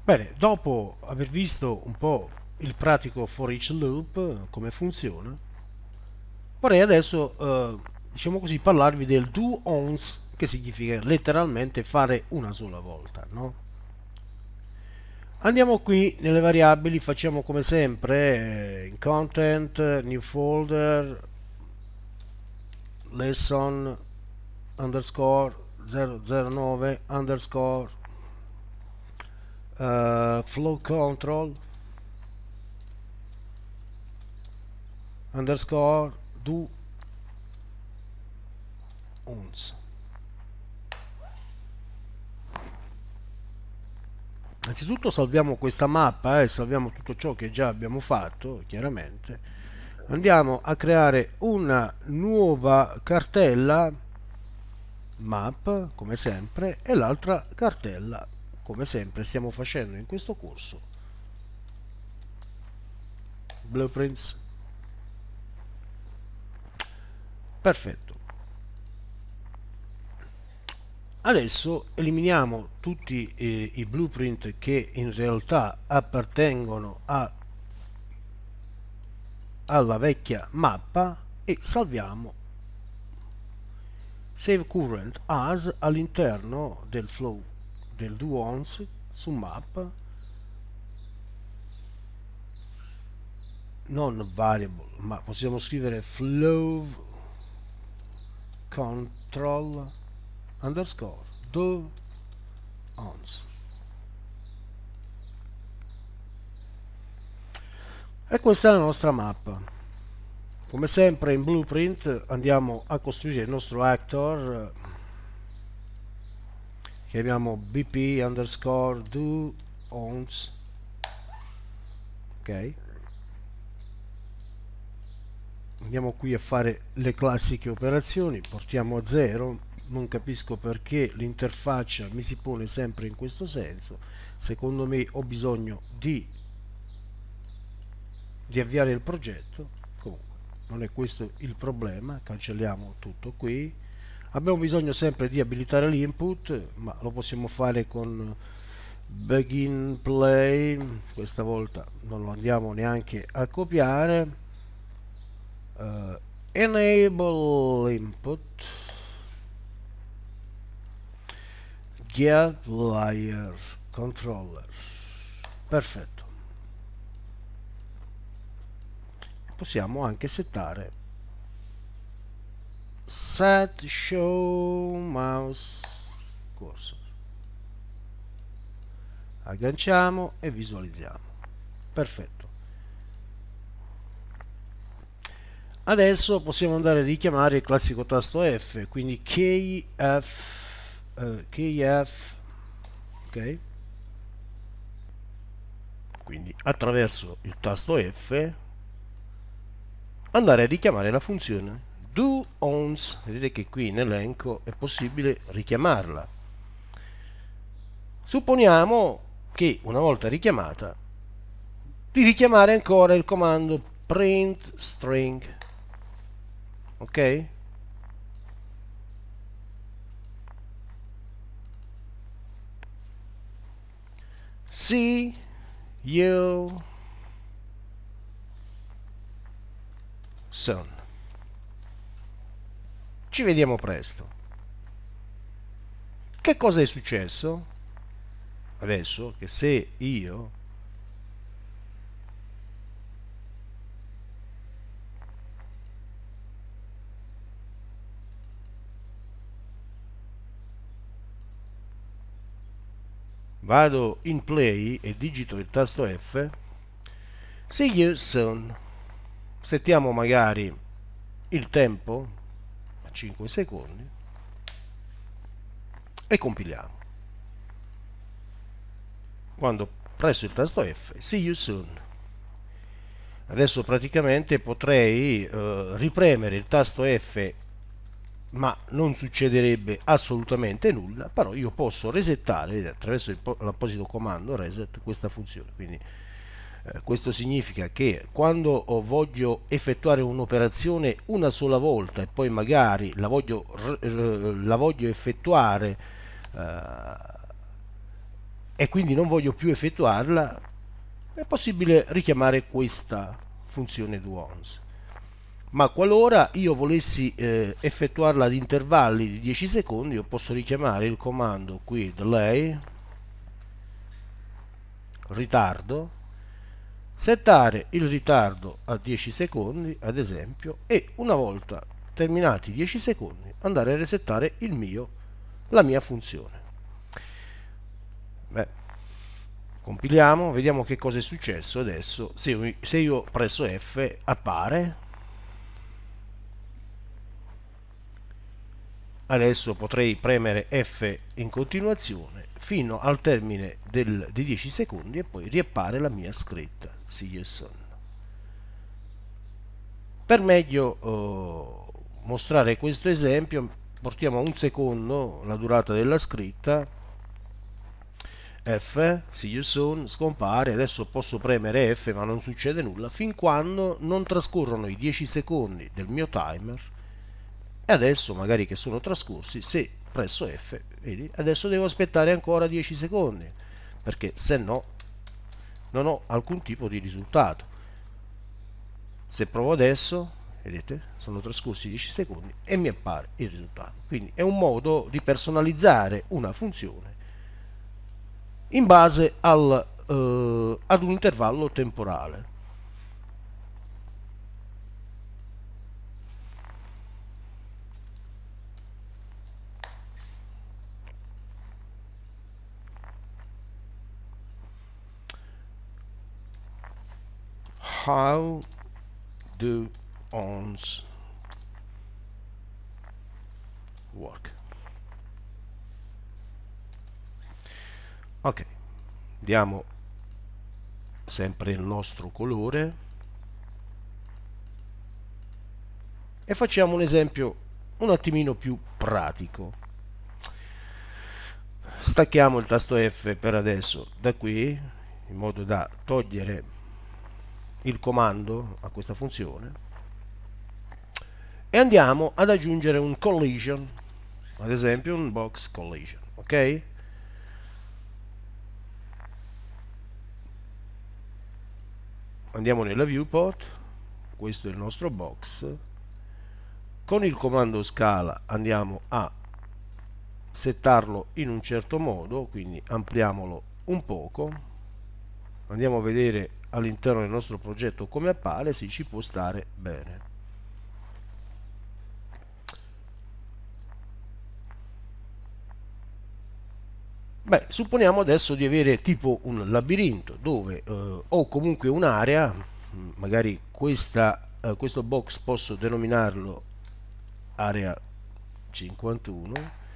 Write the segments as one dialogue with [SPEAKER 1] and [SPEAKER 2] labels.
[SPEAKER 1] Bene, dopo aver visto un po' il pratico for each loop, come funziona, vorrei adesso, diciamo così, parlarvi del do once, che significa letteralmente fare una sola volta, no? Andiamo qui nelle variabili, facciamo come sempre in content, new folder, lesson underscore 009 underscore flow control underscore do once. Innanzitutto salviamo questa mappa e salviamo tutto ciò che già abbiamo fatto, chiaramente. Andiamo a creare una nuova cartella map, come sempre, e l'altra cartella, come sempre stiamo facendo in questo corso, blueprints. Perfetto. Adesso eliminiamo tutti i blueprint che in realtà appartengono alla vecchia mappa e salviamo save current as all'interno del flow del do once su map non variable, ma possiamo scrivere flow control underscore do once. E questa è la nostra mappa. Come sempre in blueprint andiamo a costruire il nostro actor, chiamiamo bp underscore do once, ok? Andiamo qui a fare le classiche operazioni, portiamo a 0, non capisco perché l'interfaccia mi si pone sempre in questo senso. Secondo me ho bisogno di avviare il progetto. Comunque non è questo il problema, cancelliamo tutto qui. Abbiamo bisogno sempre di abilitare l'input, ma lo possiamo fare con begin play. Questa volta non lo andiamo neanche a copiare. Enable input get layer controller. Perfetto. Possiamo anche settare set show mouse cursor, agganciamo e visualizziamo. Perfetto. Adesso possiamo andare a richiamare il classico tasto F, quindi KF, ok? Quindi attraverso il tasto F andare a richiamare la funzione do once. Vedete che qui in elenco è possibile richiamarla. Supponiamo che una volta richiamata di richiamare ancora il comando print string, ok? See you soon. Ci vediamo presto. Che cosa è successo? Adesso che se io vado in play e digito il tasto F, see you soon, settiamo magari il tempo a 5 secondi e compiliamo. Quando presso il tasto F, see you soon. Adesso praticamente potrei ripremere il tasto F, ma non succederebbe assolutamente nulla, però io posso resettare attraverso l'apposito comando reset questa funzione. Quindi questo significa che quando voglio effettuare un'operazione una sola volta e poi magari la voglio effettuare e quindi non voglio più effettuarla, è possibile richiamare questa funzione doOnce. Ma qualora io volessi effettuarla ad intervalli di 10 secondi, io posso richiamare il comando qui delay, ritardo, settare il ritardo a 10 secondi ad esempio, e una volta terminati 10 secondi andare a resettare la mia funzione. Beh, compiliamo, vediamo che cosa è successo adesso. Se io presso F appare. Adesso potrei premere F in continuazione fino al termine di 10 secondi e poi riappare la mia scritta See you soon. Per meglio mostrare questo esempio, portiamo a un secondo la durata della scritta. F, see you soon, scompare. Adesso posso premere F ma non succede nulla fin quando non trascorrono i 10 secondi del mio timer. E adesso magari che sono trascorsi, se presso F, vedi, adesso devo aspettare ancora 10 secondi, perché se no non ho alcun tipo di risultato. Se provo adesso, vedete, sono trascorsi 10 secondi e mi appare il risultato. Quindi è un modo di personalizzare una funzione in base ad un intervallo temporale. How do ons work? Ok, diamo sempre il nostro colore e facciamo un esempio un attimino più pratico. Stacchiamo il tasto F per adesso da qui, in modo da togliere il comando a questa funzione, e andiamo ad aggiungere un collision, ad esempio un box collision, ok? Andiamo nella viewport, questo è il nostro box. Con il comando scala andiamo a settarlo in un certo modo, quindi ampliamolo un poco, andiamo a vedere all'interno del nostro progetto come appare, se ci può stare bene. Beh, supponiamo adesso di avere tipo un labirinto dove ho comunque un'area, magari questo box posso denominarlo area 51,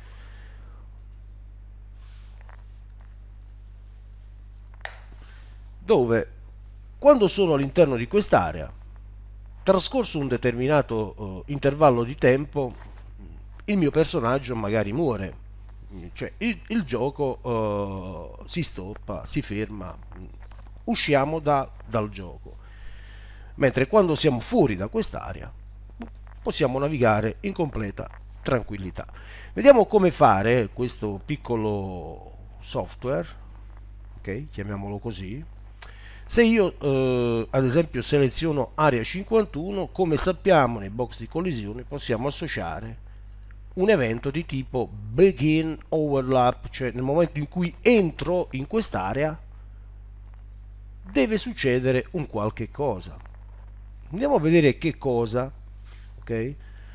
[SPEAKER 1] dove quando sono all'interno di quest'area, trascorso un determinato intervallo di tempo, il mio personaggio magari muore, cioè il gioco si stoppa, si ferma, usciamo dal gioco, mentre quando siamo fuori da quest'area possiamo navigare in completa tranquillità. Vediamo come fare questo piccolo software, ok, chiamiamolo così. Se io ad esempio seleziono area 51, come sappiamo nei box di collisione possiamo associare un evento di tipo begin overlap, cioè nel momento in cui entro in quest'area deve succedere un qualche cosa. Andiamo a vedere che cosa, ok?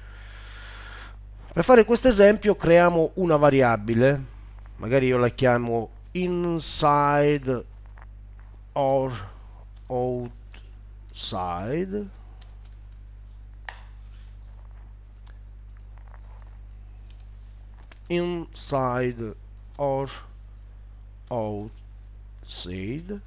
[SPEAKER 1] Per fare questo esempio creiamo una variabile, magari io la chiamo inside or outside, inside or outside,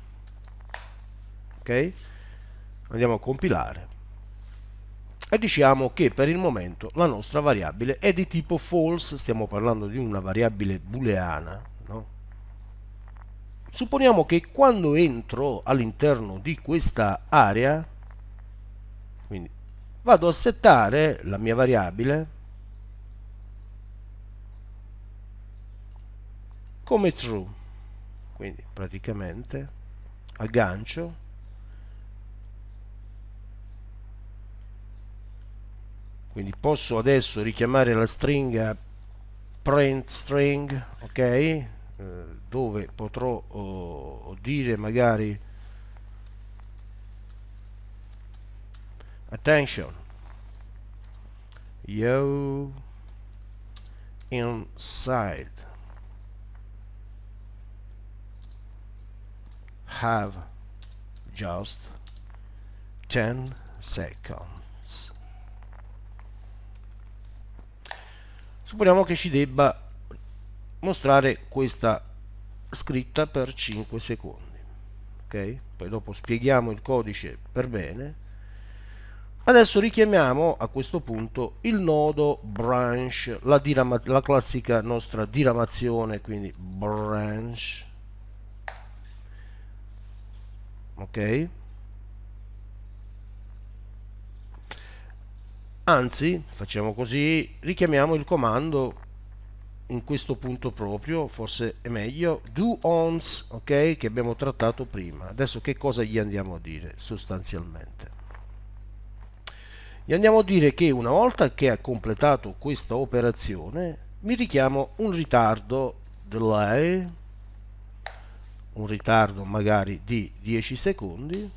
[SPEAKER 1] ok? Andiamo a compilare e diciamo che per il momento la nostra variabile è di tipo false, stiamo parlando di una variabile booleana, no? Supponiamo che quando entro all'interno di questa area, quindi vado a settare la mia variabile come true, quindi praticamente aggancio, quindi posso adesso richiamare la stringa print string, ok, dove potrò dire magari attention, you inside have just 10 seconds. Supponiamo che ci debba mostrare questa scritta per 5 secondi, ok? Poi dopo spieghiamo il codice per bene. Adesso richiamiamo a questo punto il nodo branch, la classica nostra diramazione, quindi branch, ok? Anzi, facciamo così, richiamiamo il comando in questo punto proprio, forse è meglio, do once, ok, che abbiamo trattato prima. Adesso che cosa gli andiamo a dire sostanzialmente? Gli andiamo a dire che una volta che ha completato questa operazione mi richiamo un ritardo delay, un ritardo magari di 10 secondi.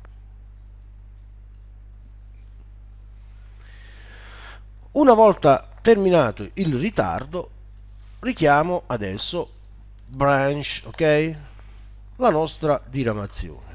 [SPEAKER 1] Una volta terminato il ritardo richiamo adesso branch, ok, la nostra diramazione.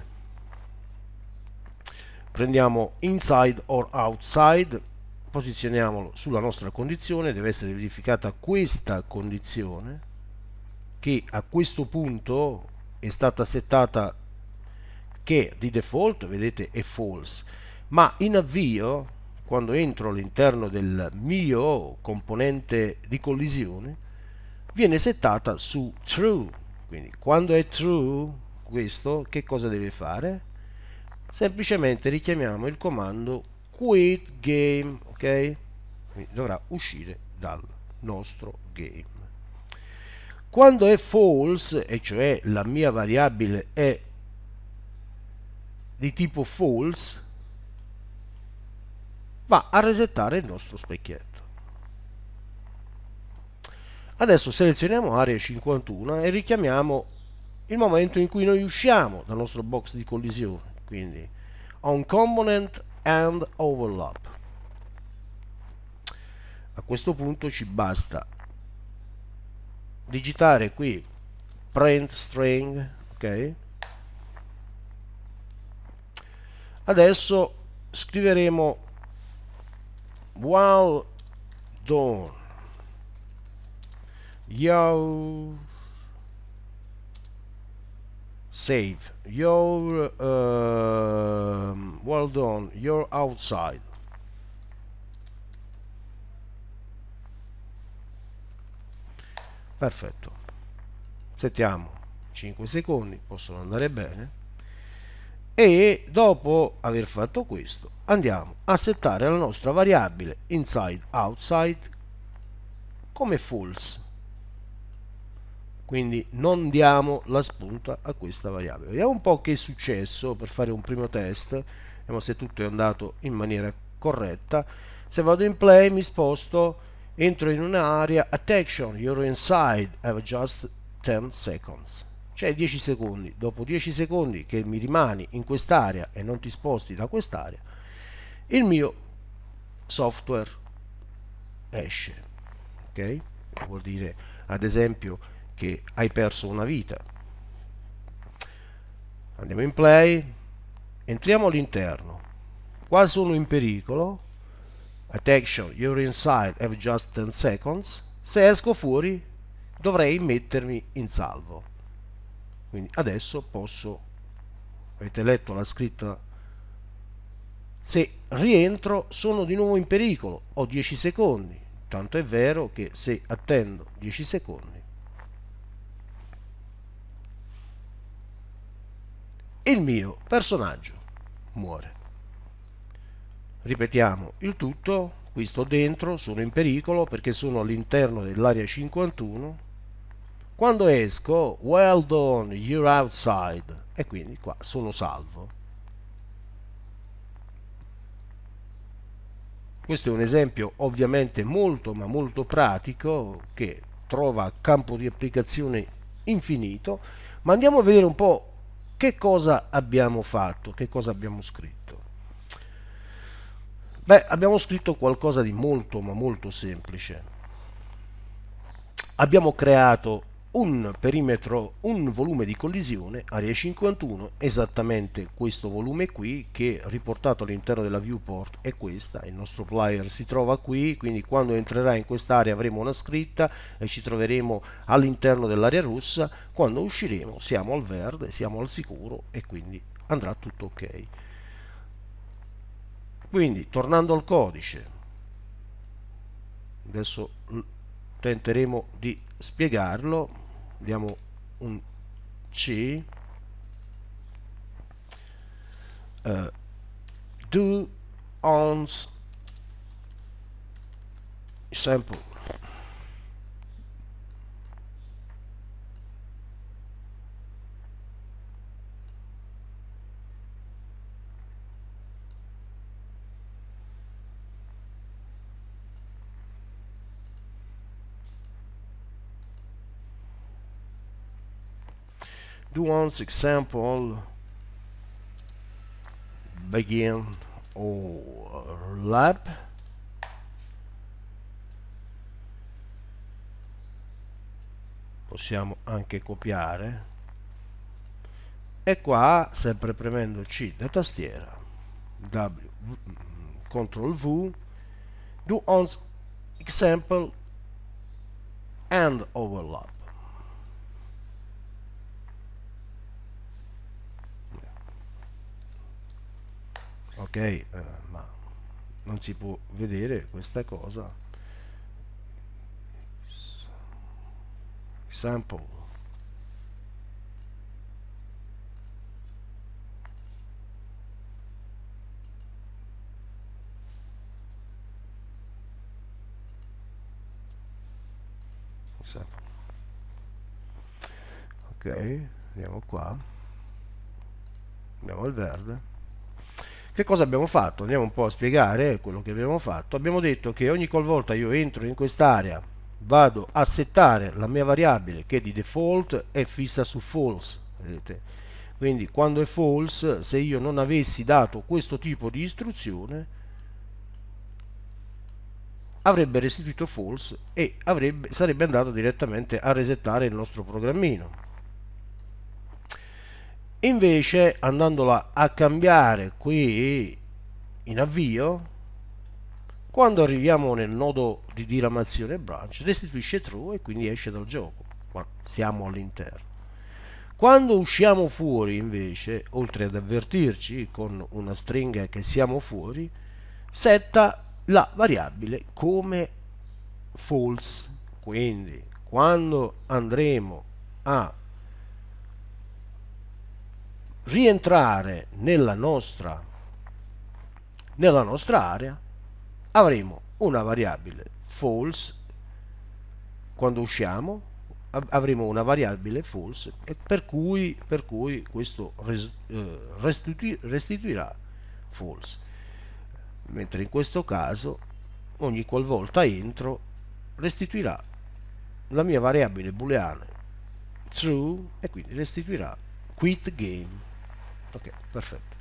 [SPEAKER 1] Prendiamo inside or outside, posizioniamolo sulla nostra condizione, deve essere verificata questa condizione che a questo punto è stata settata, che di default vedete è false, ma in avvio, quando entro all'interno del mio componente di collisione, viene settata su true. Quindi quando è true questo, che cosa deve fare? Semplicemente richiamiamo il comando quit game, ok? Quindi dovrà uscire dal nostro game. Quando è false, e cioè la mia variabile è di tipo false, va a resettare il nostro specchietto. Adesso selezioniamo area 51 e richiamiamo il momento in cui noi usciamo dal nostro box di collisione, quindi on component and overlap. A questo punto ci basta digitare qui print string, ok? Adesso scriveremo well done, you save, your well done, you're outside. Perfetto, settiamo 5 secondi, possono andare bene, e dopo aver fatto questo andiamo a settare la nostra variabile inside outside come false, quindi non diamo la spunta a questa variabile. Vediamo un po' che è successo per fare un primo test, vediamo se tutto è andato in maniera corretta. Se vado in play mi sposto, entro in un'area, attention, you're inside, have just 10 seconds, cioè 10 secondi. Dopo 10 secondi che mi rimani in quest'area e non ti sposti da quest'area, il mio software esce, ok? Vuol dire ad esempio che hai perso una vita. Andiamo in play, entriamo all'interno, qua sono in pericolo, attention, you're inside, have just 10 seconds. Se esco fuori dovrei mettermi in salvo, quindi adesso posso, avete letto la scritta, se rientro sono di nuovo in pericolo, ho 10 secondi, tanto è vero che se attendo 10 secondi il mio personaggio muore. Ripetiamo il tutto, qui sto dentro, sono in pericolo perché sono all'interno dell'area 51, Quando esco, well done, you're outside, e quindi qua sono salvo. Questo è un esempio ovviamente molto ma molto pratico che trova campo di applicazione infinito, ma andiamo a vedere un po' che cosa abbiamo fatto, che cosa abbiamo scritto. Beh, abbiamo scritto qualcosa di molto ma molto semplice. Abbiamo creato un perimetro, un volume di collisione, area 51, esattamente questo volume qui, che riportato all'interno della viewport è questa, il nostro player si trova qui, quindi quando entrerà in quest'area avremo una scritta e ci troveremo all'interno dell'area rossa, quando usciremo siamo al verde, siamo al sicuro e quindi andrà tutto ok. Quindi tornando al codice, adesso tenteremo di spiegarlo, diamo un C, do ons sample do once example begin or lab, possiamo anche copiare e qua sempre premendo C da tastiera W CTRL V do once example and overlap. Ok, ma non si può vedere questa cosa. Sample sample. Ok, andiamo qua, andiamo al verde. Che cosa abbiamo fatto? Andiamo un po' a spiegare quello che abbiamo fatto. Abbiamo detto che ogni qualvolta io entro in quest'area vado a settare la mia variabile che di default è fissa su false, vedete? Quindi quando è false, se io non avessi dato questo tipo di istruzione, avrebbe restituito false e sarebbe andato direttamente a resettare il nostro programmino. Invece andandola a cambiare qui in avvio, quando arriviamo nel nodo di diramazione branch restituisce true e quindi esce dal gioco, ma siamo all'interno. Quando usciamo fuori invece, oltre ad avvertirci con una stringa che siamo fuori, setta la variabile come false. Quindi quando andremo a rientrare nella nostra area avremo una variabile false, quando usciamo avremo una variabile false e per cui questo restituirà false, mentre in questo caso ogni qualvolta entro restituirà la mia variabile booleana true e quindi restituirà quit game. Ok, perfetto.